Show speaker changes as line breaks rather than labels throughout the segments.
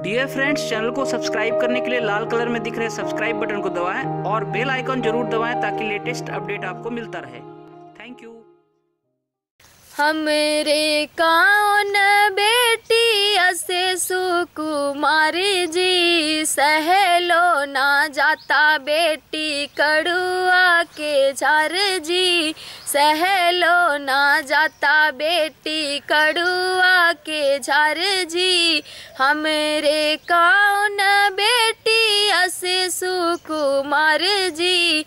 Deere friends, channel को subscribe करने के लिए लाल कलर में दिख रहे सब्सक्राइब बटन को दबाएं और बेल आइकन जरूर दबाएं ताकि लेटेस्ट अपडेट आपको मिलता रहे। Thank you.
हमरे कौन बेटी असे सुकुमारी जी, सहलो ना जाता बेटी कड़ुआ के झार जी, सहलो ना जाता बेटी कड़ुआ के झार जी। हमरे कौन बेटी असे सुकुमार जी,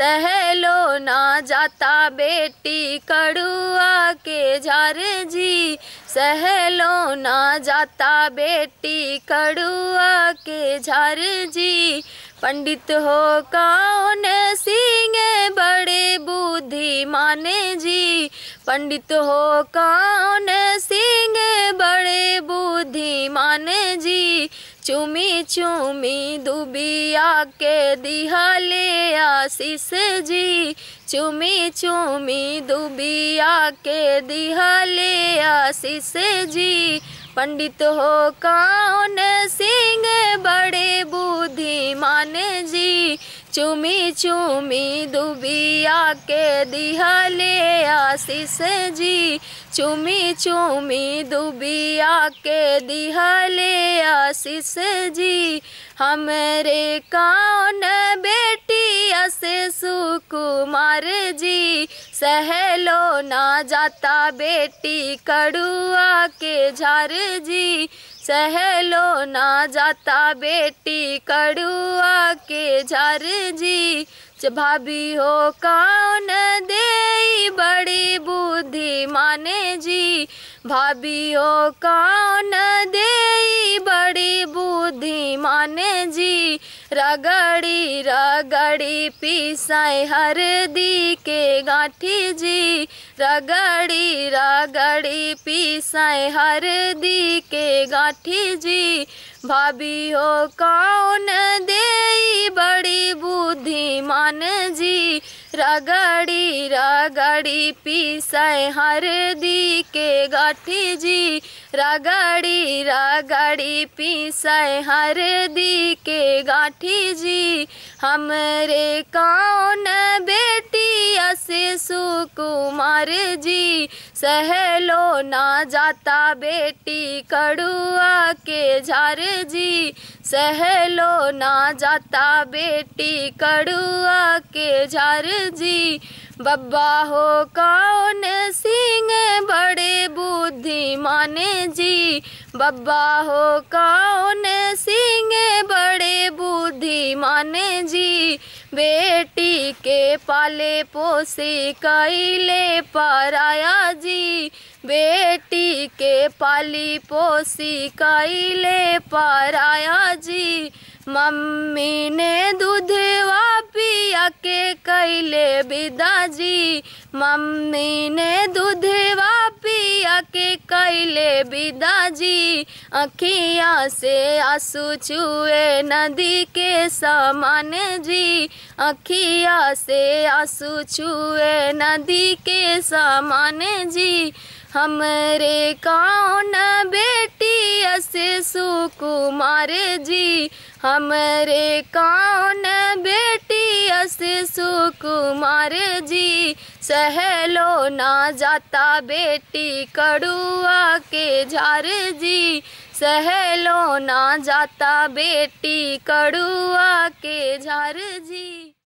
सहलो ना जाता बेटी कड़ुआ के झार जी, सहलो ना जाता बेटी कड़ुआ के झार जी। पंडित हो कौन सिंह बड़े बुद्धिमान जी, पंडित हो कौन सिंह बड़े बुद्धिमान जी। चूमी चूमी दुबिया के दिहले आशीष जी, चूमी चूमी दुबिया के दिहले आशीष जी। पंडित हो कौन सिंह बड़े बुद्धिमान जी, चूमी चूमी दुबिया के दिहले आशीष जी, चूमी चूमी दुबिया के दिहले आशीष जी। हमरे कौन बेटी असे सुकुमार जी, सहलो ना जाता बेटी कड़ुआ के झार जी, सहलो ना जाता बेटी कड़ुआ के झार जी। भाभी हो कौन दे बड़ी बुद्धिमान जी, भाभी हो कौन दे बड़ी बुद्धिमान जी। रगड़ी रगड़ी पीसाए हरदी के गांठी जी, रगड़ी रगड़ी पीसाए हरदी के गांठी जी। भाभी हो कौन दे बड़ी बुद्धिमान जी, रगड़ी रगड़ी पीसाए हरदी के गांठी जी, रगड़ी रगड़ी पीसाए हरदी के गांठी जी। हमरे कौन बेटी असे सुकुमार जी, सहलो ना जाता बेटी कड़ुआ के झार जी, सहलो ना जाता बेटी कड़ुआ के झार जी। बब्बा हो कौन सिंह बड़े बुद्धिमान जी, बब्बा हो कौन सिंह बड़े बुद्धिमान जी। बेटी के पाले पोसे कैले पराया जी, बेटी के पाली पोसी कैले पराया जी। मम्मी ने दूधवा पिया के कैले विदा जी, मम्मी ने दूधवा पिया के कैले विदा जी। अखियाँ से आंसू छुए नदी के समान जी, अखियाँ से आंसू छुए नदी के समान जी। हमरे कौन बेटी असे सुकुमार जी, हमरे कौन बेटी असे सुकुमार जी। सहलो ना जाता बेटी कड़ुआ के झार जी, सहलो ना जाता बेटी कड़ुआ के झार जी।